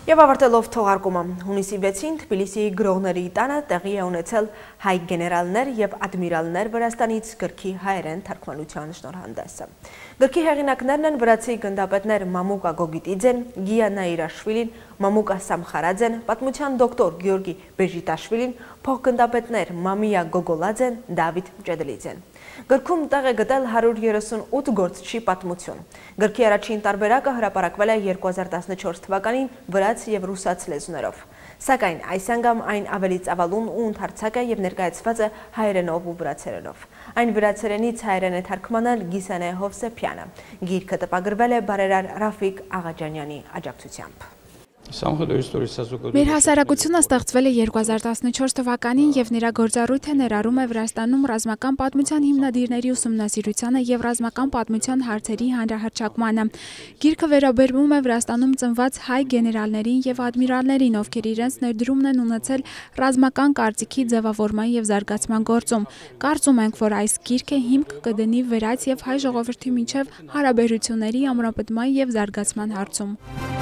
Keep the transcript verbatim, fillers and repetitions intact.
Եվ ավարտելով թողարկումը, հունիսի վեցին Թբիլիսիի գրողների տանը տեղի է ունեցել հայ գեներալներ և ադմիրալներ Վրաստանից գրքի հայերեն թարգմանության շնորհանդեսը։ Գրքի հեղինակներն են վրացի գնդապետներ Մամուկա Գոգիտիձեն, Գիա Նաիրաշվիլին, Մամուկա Սամխարաձեն, պատմության դոկտոր Գյորգի Բեժիտաշվիլին, փոխգնդապետներ Մամիա Գոգոլաձեն, Դավիթ Ջեդլիձեն։ Գրքում տեղ է գտել հարյուր երեսունութ գործչի պատմություն։ Գրքի առաջին տարբերակը հրապարակվել է երկու հազար տասնչորս թվականին վրաց և ռուսաց լեզուներով։ Սակայն այս անգամ այն ավելի ծավալուն ու ընդարձակ է և ներկայացված է հայերենով ու վրացերենով։ Այն վրացերենից հայերեն է թարգմանել Գիսանե Հովսեփյանը։ Գիրքը տպագրվել է բարերար Ռաֆիկ Աղաջանյանի աջակցությամբ։ Մեր հասարակությունը ստեղծվել է երկու հազար տասնչորս թվականին և նրա գործառույթը ներառում է Վրաստանում ռազմական պատմության հիմնադիրների ուսումնասիրությանը և ռազմական պատմության հարցերի հանրահռչակմանը։ Գիրքը վերաբերվում է Վրաստանում ծնված հայ գեներալներին և ադմիրալներին, ովքեր իրենց ներդրումն են ունեցել ռազմական կարծիքի ձևավորման և զարգացման գործում։ Կարծում ենք, որ այս գիրքը հիմք կդնի վրաց և հայ ժողովրդի միջև հարաբերությունների ամրապնդման և զարգացման հարցում։